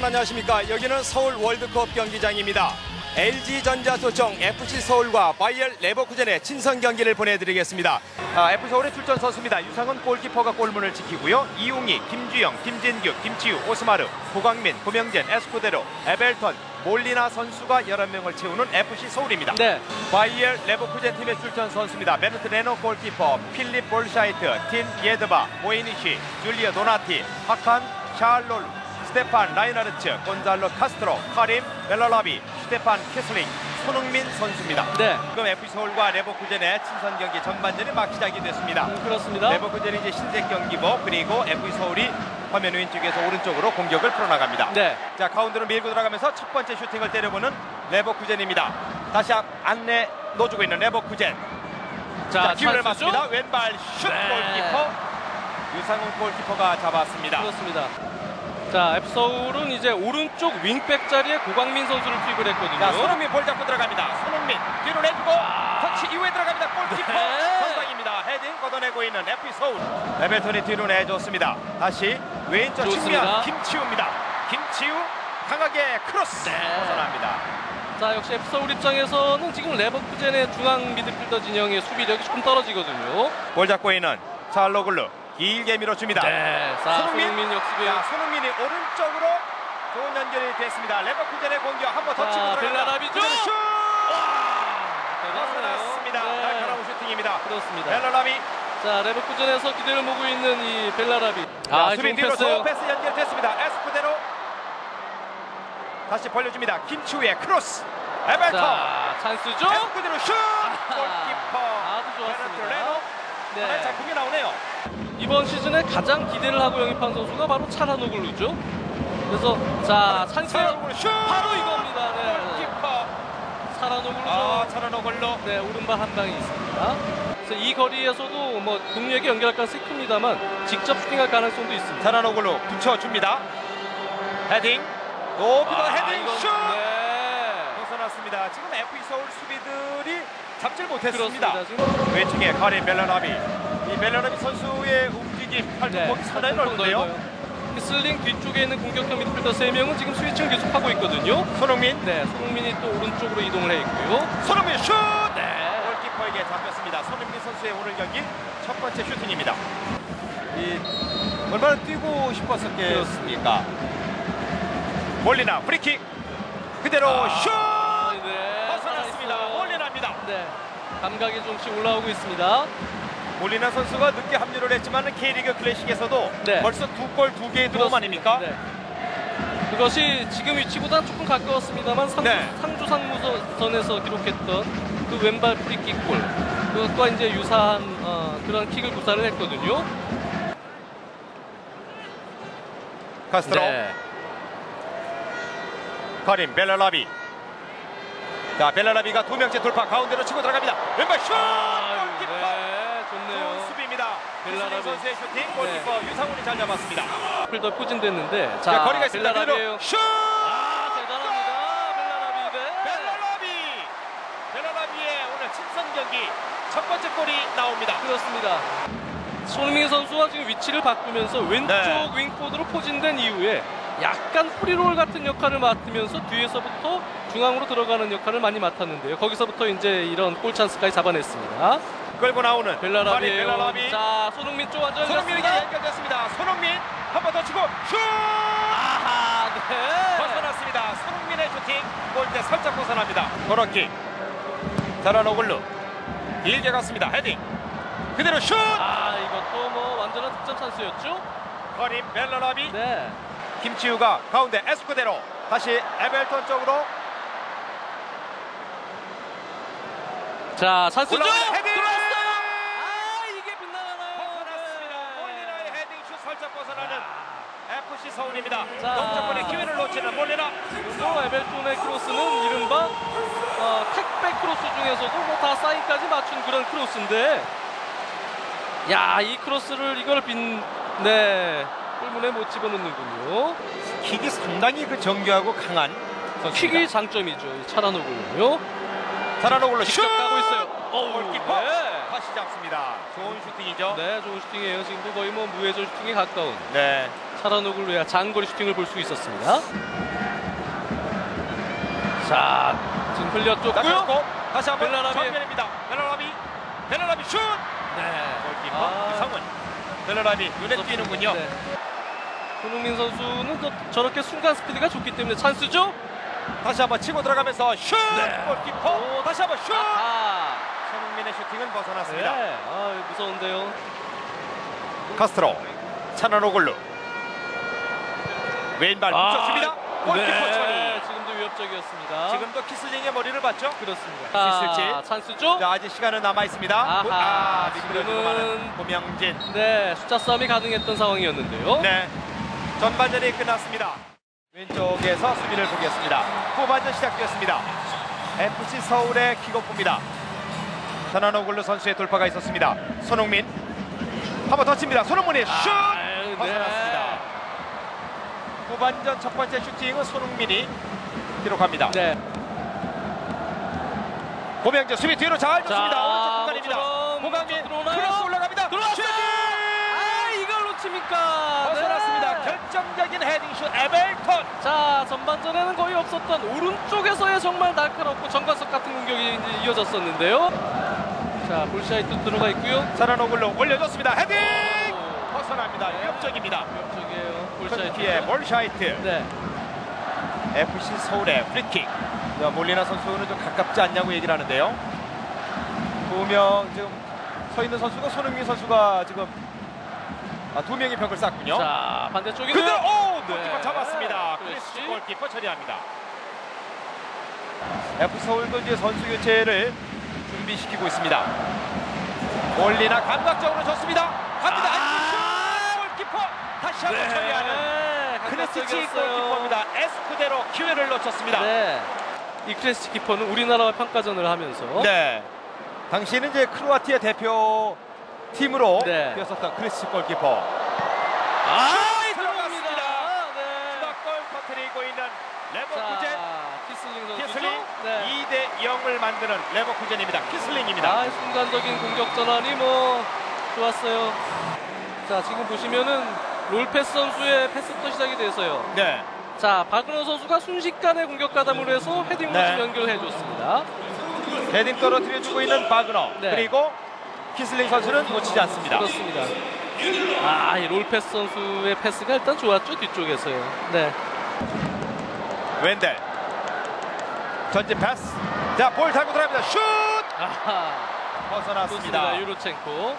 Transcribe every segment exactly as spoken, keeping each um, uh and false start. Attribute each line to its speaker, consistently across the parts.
Speaker 1: 여러분 안녕하십니까. 여기는 서울 월드컵 경기장입니다. 엘지전자 도청 에프씨 서울과 바이엘 레버쿠젠의 친선 경기를 보내드리겠습니다. 아, 에프씨 서울의 출전 선수입니다. 유상은 골키퍼가 골문을 지키고요. 이웅희, 김주영, 김진규, 김치우, 오스마르, 고광민, 고명진, 에스쿠데로, 에벨턴, 몰리나 선수가 열한 명을 채우는 에프씨 서울입니다.
Speaker 2: 네.
Speaker 1: 바이엘 레버쿠젠 팀의 출전 선수입니다. 베르트 레노 골키퍼, 필립 볼샤이트, 틴 예드바, 모이니시, 줄리아 도나티, 하칸 샬롤, 스테판 라이나르츠, 곤잘로 카스트로, 카림 벨라라비, 스테판 캐슬링, 손흥민 선수입니다.
Speaker 2: 네.
Speaker 1: 지금 에프씨 서울과 레버쿠젠의 친선 경기 전반전이 막 시작이 됐습니다.
Speaker 2: 음, 그렇습니다.
Speaker 1: 레버쿠젠이 이제 흰색 경기복, 그리고 에프씨 서울이 화면 왼쪽에서 오른쪽으로 공격을 풀어나갑니다.
Speaker 2: 네.
Speaker 1: 자, 가운데로 밀고 들어가면서 첫 번째 슈팅을 때려보는 레버쿠젠입니다. 다시 안내 넣어주고 있는 레버쿠젠. 자,
Speaker 2: 자,
Speaker 1: 기회를
Speaker 2: 찬스죠?
Speaker 1: 맞습니다. 왼발 슛.
Speaker 2: 네.
Speaker 1: 골키퍼 유상훈 골키퍼가 잡았습니다.
Speaker 2: 그렇습니다. 자, 에프씨 서울은 이제 오른쪽 윙백 자리에 고광민 선수를 투입을 했거든요.
Speaker 1: 자, 손흥민 볼 잡고 들어갑니다. 손흥민 뒤로 내주고 터치 이후에 들어갑니다. 골키퍼
Speaker 2: 네.
Speaker 1: 선방입니다. 헤딩 걷어내고 있는 에프씨 서울. 에벨턴이 뒤로 내줬습니다. 다시 왼쪽
Speaker 2: 좋습니다.
Speaker 1: 측면 김치우입니다. 김치우 강하게 크로스
Speaker 2: 네.
Speaker 1: 벗어납니다.
Speaker 2: 자, 역시 에프씨 서울 입장에서는 지금 레버쿠젠의 중앙 미드필더 진영의 수비력이 조금 떨어지거든요.
Speaker 1: 볼 잡고 있는 찰로글루 길게 밀어줍니다.
Speaker 2: 네. 자,
Speaker 1: 손흥민.
Speaker 2: 손흥민 역습이.
Speaker 1: 자, 손흥민이 오른쪽으로 좋은 연결이 됐습니다. 레버쿠젠의 공격 한번 더
Speaker 2: 자,
Speaker 1: 치고 들어갑니다.
Speaker 2: 벨라라비죠?
Speaker 1: 그대로 슛!
Speaker 2: 대단하네요.
Speaker 1: 벗어났습니다.
Speaker 2: 네.
Speaker 1: 날카로운 슈팅입니다.
Speaker 2: 그렇습니다.
Speaker 1: 벨라라비.
Speaker 2: 자, 레버쿠젠에서 기대를 모고 있는 이 벨라라비.
Speaker 1: 자,
Speaker 2: 아,
Speaker 1: 수비
Speaker 2: 좋은
Speaker 1: 뒤로
Speaker 2: 패스.
Speaker 1: 좋은 패스 연결됐습니다. 에스쿠데로 다시 벌려줍니다. 김치우의 크로스. 에벨턴.
Speaker 2: 자, 찬스죠?
Speaker 1: 에스쿠데로 슛! 골키퍼.
Speaker 2: 아주
Speaker 1: 베르트
Speaker 2: 좋았습니다.
Speaker 1: 레노.
Speaker 2: 네.
Speaker 1: 하나의 작품이 나오네요.
Speaker 2: 이번 시즌에 가장 기대를 하고 영입한 선수가 바로 차라노글루죠. 그래서 자, 찬스
Speaker 1: 차라노글루 슛!
Speaker 2: 바로 이겁니다. 네.
Speaker 1: 골키퍼.
Speaker 2: 차라노글루.
Speaker 1: 아, 차라노글루.
Speaker 2: 네, 오른발 한 방이 있습니다. 그래서 이 거리에서도 뭐 동료에게 연결할 가능성이 큽니다만 직접 슈팅할 가능성도 있습니다.
Speaker 1: 차라노글루 붙여줍니다. 헤딩. 높이도
Speaker 2: 아,
Speaker 1: 헤딩
Speaker 2: 이건-
Speaker 1: 슛!
Speaker 2: 네.
Speaker 1: 벗어났습니다. 지금 에프씨 서울 수비들이 잡질 못했습니다.
Speaker 2: 그렇습니다. 지금
Speaker 1: 왼쪽에 카린 벨라라비. 이 벨라라비 선수의 움직임, 팔뚝폭이 상당히 넓은데요.
Speaker 2: 넓어요. 슬링 뒤쪽에 있는 공격형 미드필더 세 명은 지금 스위칭을 계속하고 있거든요.
Speaker 1: 손흥민.
Speaker 2: 네, 손흥민이 또 오른쪽으로 이동을 해 있고요.
Speaker 1: 손흥민 슛!
Speaker 2: 네.
Speaker 1: 골키퍼에게 잡혔습니다. 손흥민 선수의 오늘 경기 첫 번째 슈팅입니다. 이 얼마나 뛰고 싶었었겠습니까? 몰리나 프리킥 그대로
Speaker 2: 아,
Speaker 1: 슛!
Speaker 2: 네,
Speaker 1: 벗어났습니다.
Speaker 2: 살아있어요.
Speaker 1: 몰리나입니다.
Speaker 2: 네, 감각이 조금씩 올라오고 있습니다.
Speaker 1: 몰리나 선수가 늦게 합류를 했지만 K리그 클래식에서도
Speaker 2: 네.
Speaker 1: 벌써 두 골 두 개의 도움 아닙니까?
Speaker 2: 네. 그것이 지금 위치보다는 조금 가까웠습니다만 상주,
Speaker 1: 네.
Speaker 2: 상주 상무선에서 기록했던 그 왼발 프리킥 골 그것과 이제 유사한 어, 그런 킥을 구사를 했거든요.
Speaker 1: 카스트로.
Speaker 2: 네.
Speaker 1: 카린 벨라라비. 자, 벨라라비가 두 명째 돌파 가운데로 치고 들어갑니다. 왼발 슛!
Speaker 2: 아,
Speaker 1: 골키퍼.
Speaker 2: 네,
Speaker 1: 좋은
Speaker 2: 좋네요.
Speaker 1: 수비입니다.
Speaker 2: 벨라라비.
Speaker 1: 벨라라비 선수의 슈팅 골키퍼 유상훈이 잘 잡았습니다.
Speaker 2: 필더 포진됐는데 자,
Speaker 1: 자, 거리가 있습니다.
Speaker 2: 벨라라비예요.
Speaker 1: 그대로 슛!
Speaker 2: 아, 대단합니다. 벨라라비. 네.
Speaker 1: 벨라라비. 벨라라비의 오늘 친선 경기 첫 번째 골이 나옵니다.
Speaker 2: 그렇습니다. 손흥민 선수가 지금 위치를 바꾸면서 왼쪽
Speaker 1: 네.
Speaker 2: 윙포드로 포진된 이후에 약간 프리롤 같은 역할을 맡으면서 뒤에서부터 중앙으로 들어가는 역할을 많이 맡았는데요. 거기서부터 이제 이런 골 찬스까지 잡아냈습니다.
Speaker 1: 끌고 나오는
Speaker 2: 벨라라비예요.
Speaker 1: 벨라라비.
Speaker 2: 자, 손흥민 쪽 완전
Speaker 1: 손흥민에게 연결됐습니다. 손흥민 한 번 더 치고 슛!
Speaker 2: 아하, 네.
Speaker 1: 벗어났습니다. 손흥민의 슈팅 골대 살짝 벗어납니다. 코너킥. 자라노글루 길게 갔습니다. 헤딩 그대로 슛!
Speaker 2: 아, 이것도 뭐 완전한 득점 찬스였죠?
Speaker 1: 커린 벨라라비.
Speaker 2: 네.
Speaker 1: 김치우가 가운데 에스쿠데로 다시 에벨턴 쪽으로
Speaker 2: 자, 찬스죠?
Speaker 1: 올라갑니다. 헤딩!
Speaker 2: 들어왔어요. 아, 이게 빗나가나요?
Speaker 1: 벗어났습니다.
Speaker 2: 네.
Speaker 1: 몰리나의 헤딩 슛 살짝 벗어나는 에프씨 서울입니다.
Speaker 2: 자.
Speaker 1: 동작권의 기회를 놓치는 몰리나.
Speaker 2: 또 에벨톤의 크로스는 이른바 어, 택백 크로스 중에서도 뭐 다 사인까지 맞춘 그런 크로스인데, 야, 이 크로스를 이걸 빈, 네, 골문에 못 집어넣는군요.
Speaker 1: 킥이 상당히 그 정교하고 강한 선수입니다.
Speaker 2: 킥이 장점이죠, 이 차라노군요.
Speaker 1: 자라노글루 슛!
Speaker 2: 직접 가고 있어요. 어우,
Speaker 1: 골키퍼
Speaker 2: 네.
Speaker 1: 다시 잡습니다. 좋은 슈팅이죠.
Speaker 2: 네, 좋은 슈팅이에요. 지금도 거의 뭐 무회전 슈팅에 가까운.
Speaker 1: 네.
Speaker 2: 차라노글루의 장거리 슈팅을 볼 수 있었습니다. 자, 지금 흘렸죠.
Speaker 1: 나쳤고 다시 한번
Speaker 2: 벨라라비.
Speaker 1: 정면입니다. 벨라라비, 벨라라비 슛.
Speaker 2: 네.
Speaker 1: 골키퍼
Speaker 2: 아.
Speaker 1: 유상훈. 벨라라비 눈에 띄는군요.
Speaker 2: 네. 손흥민 선수는 또 저렇게 순간 스피드가 좋기 때문에 찬스죠.
Speaker 1: 다시 한번 치고 들어가면서 슛.
Speaker 2: 네.
Speaker 1: 골키퍼
Speaker 2: 오,
Speaker 1: 다시 한번 슛.
Speaker 2: 아하.
Speaker 1: 손흥민의 슈팅은 벗어났습니다.
Speaker 2: 네. 아, 무서운데요.
Speaker 1: 카스트로, 차나노글루. 왼발 붙였습니다. 골키퍼
Speaker 2: 네.
Speaker 1: 처리.
Speaker 2: 지금도 위협적이었습니다.
Speaker 1: 지금도 키슬링의 머리를 봤죠?
Speaker 2: 그렇습니다.
Speaker 1: 있을지.
Speaker 2: 자, 찬스죠.
Speaker 1: 자, 아직 시간은 남아 있습니다.
Speaker 2: 아하,
Speaker 1: 아, 미끄러지고
Speaker 2: 지금은-
Speaker 1: 마는 고명진.
Speaker 2: 네, 숫자 싸움이 가능했던 상황이었는데요.
Speaker 1: 네, 전반전이 끝났습니다. 왼쪽에서 수비를 보겠습니다. 후반전 시작되었습니다. 에프씨 서울의 킥오프입니다. 차나노글루 선수의 돌파가 있었습니다. 손흥민 한 번 더 칩니다. 손흥민의 슛!
Speaker 2: 아유,
Speaker 1: 벗어났습니다.
Speaker 2: 네.
Speaker 1: 후반전 첫 번째 슈팅은 손흥민이 기록합니다.
Speaker 2: 네.
Speaker 1: 고명진 수비 뒤로 잘 줬습니다.
Speaker 2: 자,
Speaker 1: 오른쪽 공간입니다.
Speaker 2: 모처럼
Speaker 1: 고강민
Speaker 2: 들어오나요?
Speaker 1: 크로스 올라갑니다.
Speaker 2: 들어왔어요!
Speaker 1: 슈팅!
Speaker 2: 아, 이걸 놓칩니까?
Speaker 1: 벗어났습니다.
Speaker 2: 네.
Speaker 1: 결정적인 헤딩슛 에벨턴.
Speaker 2: 자, 전반전에는 거의 없었던 오른쪽에서의 정말 날카롭고 정관석 같은 공격이 이제 이어졌었는데요. 자, 볼샤이트 들어가 있고요.
Speaker 1: 차나노글루 올려줬습니다. 헤딩!
Speaker 2: 오.
Speaker 1: 벗어납니다.
Speaker 2: 네.
Speaker 1: 위협적입니다.
Speaker 2: 위협적이에요.
Speaker 1: 볼샤이트의
Speaker 2: 볼샤이트.
Speaker 1: 볼샤이트.
Speaker 2: 네.
Speaker 1: 에프씨 서울의 프리킥. 자, 몰리나 선수는 좀 가깝지 않냐고 얘기를 하는데요. 두 명 지금 서 있는 선수가 손흥민 선수가 지금 아, 두 명이 벽을 쌓군요.
Speaker 2: 자, 반대쪽에
Speaker 1: 그대로 오! 골키퍼
Speaker 2: 네.
Speaker 1: 잡았습니다.
Speaker 2: 그렇지.
Speaker 1: 크리스 골키퍼 처리합니다. 에프씨 서울도 이제 선수 교체를 준비시키고 있습니다. 몰리나 감각적으로 줬습니다. 갑니다.
Speaker 2: 아!
Speaker 1: 안기슛! 골키퍼 다시 한번 처리하는
Speaker 2: 네.
Speaker 1: 크레스치
Speaker 2: 감각적이었어요.
Speaker 1: 골키퍼입니다. 에스쿠데로 기회를 놓쳤습니다.
Speaker 2: 네. 이 크레스치 키퍼는 우리나라와 평가전을 하면서
Speaker 1: 네. 당시에는 이제 크로아티아 대표 팀으로
Speaker 2: 네.
Speaker 1: 뛰었었던 크레스치 골키퍼.
Speaker 2: 아,
Speaker 1: 슛!
Speaker 2: 들어갑니다.
Speaker 1: 들어갔습니다.
Speaker 2: 네.
Speaker 1: 추가골 터뜨리고 있는 레버쿠젠.
Speaker 2: 자, 키슬링 선수죠.
Speaker 1: 키슬링
Speaker 2: 네.
Speaker 1: 이 대 영을 만드는 레버쿠젠입니다. 키슬링입니다.
Speaker 2: 아, 순간적인 공격 전환이 뭐 좋았어요. 자, 지금 보시면은 롤페스 선수의 패스부터 시작이 돼서요.
Speaker 1: 네.
Speaker 2: 자, 박은호 선수가 순식간에 공격 가담으로 해서 헤딩으로
Speaker 1: 네.
Speaker 2: 좀 연결해 줬습니다.
Speaker 1: 헤딩 떨어뜨려주고 있는 바그너.
Speaker 2: 네.
Speaker 1: 그리고 키슬링 선수는 놓치지 않습니다.
Speaker 2: 그렇습니다. 아, 이 롤페스 선수의 패스가 일단 좋았죠, 뒤쪽에서요. 네.
Speaker 1: 웬델. 전진 패스. 자, 볼 달고 들어갑니다. 슛!
Speaker 2: 아하.
Speaker 1: 벗어났습니다.
Speaker 2: 좋습니다. 유로첸코.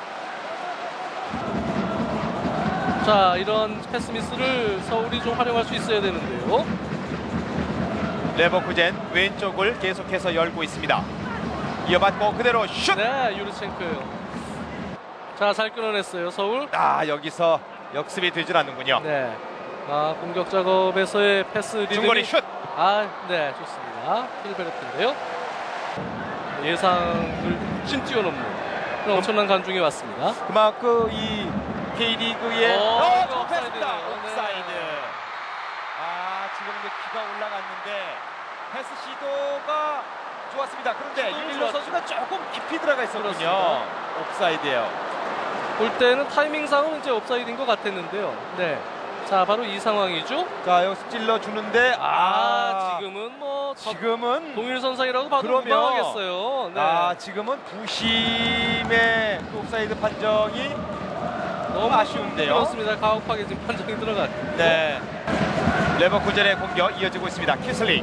Speaker 2: 자, 이런 패스 미스를 서울이 좀 활용할 수 있어야 되는데요.
Speaker 1: 레버쿠젠 왼쪽을 계속해서 열고 있습니다. 이어받고 그대로 슛!
Speaker 2: 네, 유로첸코요. 자, 잘 끊어냈어요, 서울.
Speaker 1: 아, 여기서 역습이 되질 않는군요.
Speaker 2: 네. 아, 공격 작업에서의 패스 리듬이
Speaker 1: 중거리 슛!
Speaker 2: 아, 네, 좋습니다. 필베르트인데요. 예상을 신 뛰어넘는 그런 엄청난 간중이 왔습니다.
Speaker 1: 그만큼 이 K리그의
Speaker 2: 어,
Speaker 1: 어,
Speaker 2: 이거
Speaker 1: 좋은 패스입니다.
Speaker 2: 옵사이드네요. 네.
Speaker 1: 옵사이드. 아, 지금 이제 기가 올라갔는데 패스 시도가 좋았습니다. 그런데
Speaker 2: 시도는
Speaker 1: 유밀러
Speaker 2: 좋았죠.
Speaker 1: 선수가 조금 깊이 들어가 있었군요.
Speaker 2: 그렇습니다.
Speaker 1: 옵사이드예요.
Speaker 2: 볼 때는 타이밍상은 이제 옵사이드인 것 같았는데요. 네. 자, 바로 이 상황이죠.
Speaker 1: 자, 여기서 찔러 주는데
Speaker 2: 아,
Speaker 1: 아,
Speaker 2: 지금은 뭐 저-
Speaker 1: 지금은
Speaker 2: 동일 선상이라고 봐도
Speaker 1: 그러면-
Speaker 2: 무방하겠어요. 네.
Speaker 1: 아, 지금은 부심의 그 옵사이드 판정이
Speaker 2: 너무
Speaker 1: 아쉬운데요.
Speaker 2: 그렇습니다. 가혹하게 지금 판정이 들어갔고.
Speaker 1: 네. 레버쿠젠의 공격 이어지고 있습니다. 키슬링.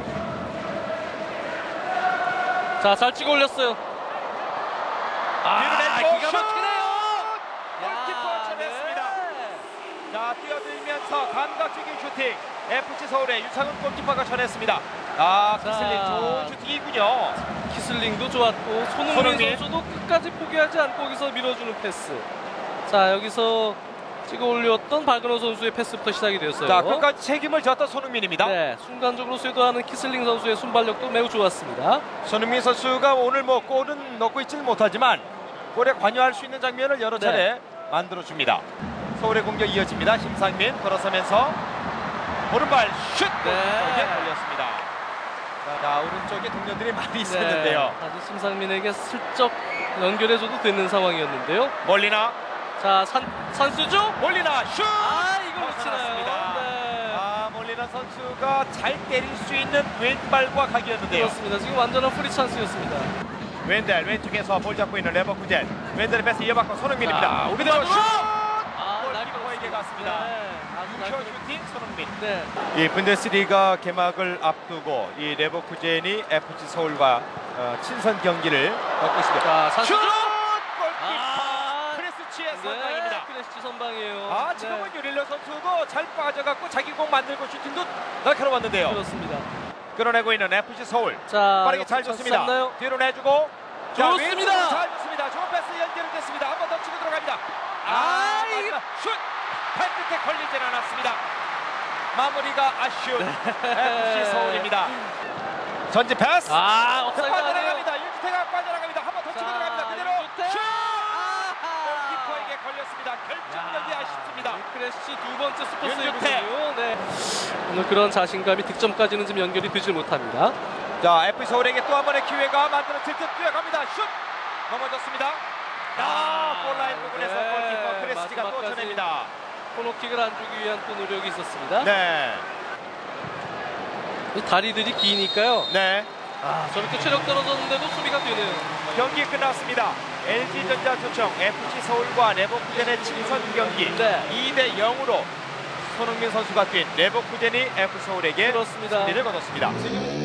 Speaker 2: 자, 잘 찍어 올렸어요. 아,
Speaker 1: 밀어내고
Speaker 2: 기가
Speaker 1: 슛!
Speaker 2: 막히네요.
Speaker 1: 골키퍼
Speaker 2: 야,
Speaker 1: 쳐냈습니다.
Speaker 2: 네.
Speaker 1: 자, 뛰어들면서 감각적인 슈팅. 에프씨 서울의 유상훈 골키퍼가 쳐냈습니다. 아,
Speaker 2: 자.
Speaker 1: 키슬링 좋은 슈팅이군요.
Speaker 2: 키슬링도 좋았고 손흥민,
Speaker 1: 손흥민.
Speaker 2: 선수도 끝까지 포기하지 않고 여기서 밀어주는 패스. 자, 여기서 찍어 올렸던 박은호 선수의 패스부터 시작이 되었어요.
Speaker 1: 자, 끝까지 책임을 졌던 손흥민입니다.
Speaker 2: 네, 순간적으로 쇄도하는 키슬링 선수의 순발력도 매우 좋았습니다.
Speaker 1: 손흥민 선수가 오늘 뭐 골은 넣고 있지는 못하지만 골에 관여할 수 있는 장면을 여러 차례
Speaker 2: 네.
Speaker 1: 만들어줍니다. 서울의 공격 이어집니다. 심상민 걸어서면서 오른발 슛!
Speaker 2: 네.
Speaker 1: 오른쪽에 걸렸습니다. 자, 오른쪽에 동료들이 많이 있었는데요.
Speaker 2: 네, 아주 심상민에게 슬쩍 연결해줘도 되는 상황이었는데요.
Speaker 1: 몰리나,
Speaker 2: 자, 산, 산수죠?
Speaker 1: 몰리나 슛!
Speaker 2: 아, 이걸
Speaker 1: 벗어났습니다.
Speaker 2: 놓치나요? 네.
Speaker 1: 아, 몰리나 선수가 잘 때릴 수 있는 왼발과 각이었는데요.
Speaker 2: 그렇습니다. 지금 완전한 프리 찬스였습니다.
Speaker 1: 웬델 왼쪽에서 볼 잡고 있는 레버쿠젠. 웬델의 패스 이어받고 손흥민입니다.
Speaker 2: 자,
Speaker 1: 그대로
Speaker 2: 오른발으로!
Speaker 1: 슛!
Speaker 2: 아,
Speaker 1: 골키퍼에게 갔습니다.
Speaker 2: 네. 아주
Speaker 1: 슈
Speaker 2: 날카롭-
Speaker 1: 슈팅 손흥민.
Speaker 2: 네.
Speaker 1: 이 분데스리가 개막을 앞두고 이 레버쿠젠이 에프씨 서울과 어, 친선 경기를 갖고 있습니다.
Speaker 2: 자,
Speaker 1: 슛!
Speaker 2: 찬스죠?
Speaker 1: 골키퍼
Speaker 2: 아,
Speaker 1: 크레스치의
Speaker 2: 네.
Speaker 1: 선방입니다.
Speaker 2: 크레스치 선방이에요.
Speaker 1: 아,
Speaker 2: 네.
Speaker 1: 지금은 유릴러 선수도 잘 빠져갖고 자기 공 만들고 슈팅도 날카로웠는데요.
Speaker 2: 그렇습니다.
Speaker 1: 끌어내고 있는 에프씨 서울.
Speaker 2: 자,
Speaker 1: 빠르게 잘
Speaker 2: 찬스
Speaker 1: 줬습니다.
Speaker 2: 잡나요?
Speaker 1: 뒤로 내주고. 자,
Speaker 2: 좋습니다.
Speaker 1: 왼쪽으로 잘 줬습니다. 좋은 패스 연결됐습니다. 한 번 더 치고 들어갑니다. 아,
Speaker 2: 아,
Speaker 1: 마지막 슛! 발끝에 걸리진 않았습니다. 마무리가 아쉬운 에프씨 서울입니다. 전진 패스.
Speaker 2: 아, 업사이드 아니에요.
Speaker 1: 빠져나갑니다. 윤주태가 빠져나갑니다. 한 번 더 치고 들어갑니다. 그대로
Speaker 2: 윤주태.
Speaker 1: 슛!
Speaker 2: 아,
Speaker 1: 골키퍼에게 걸렸습니다. 결정력이
Speaker 2: 야,
Speaker 1: 아쉽습니다.
Speaker 2: 크래쉬 두 번째 슈퍼
Speaker 1: 윤주태.
Speaker 2: 세이브군요. 네. 오늘 그런 자신감이 득점까지는 좀 연결이 되질 못합니다.
Speaker 1: 자, 에프씨 서울에게 또 한 번의 기회가 만들어질 듯 뛰어갑니다. 슛! 넘어졌습니다. 아,
Speaker 2: 아,
Speaker 1: 골라인 부분에서
Speaker 2: 네.
Speaker 1: 골키퍼 크레스티가 또
Speaker 2: 마지막까지.
Speaker 1: 쳐냅니다.
Speaker 2: 코너킥을 안 주기 위한 또 노력이 있었습니다.
Speaker 1: 네,
Speaker 2: 이 다리들이 기니까요.
Speaker 1: 네.
Speaker 2: 아, 저렇게 체력 떨어졌는데도 수비가 되네요.
Speaker 1: 경기 끝났습니다. 엘지전자 초청 에프씨 서울과 레버쿠젠의 친선 경기
Speaker 2: 네.
Speaker 1: 이 대 영으로 손흥민 선수가 뛴 레버쿠젠이 에프씨 서울에게
Speaker 2: 그렇습니다.
Speaker 1: 승리를 거뒀습니다.
Speaker 2: 지금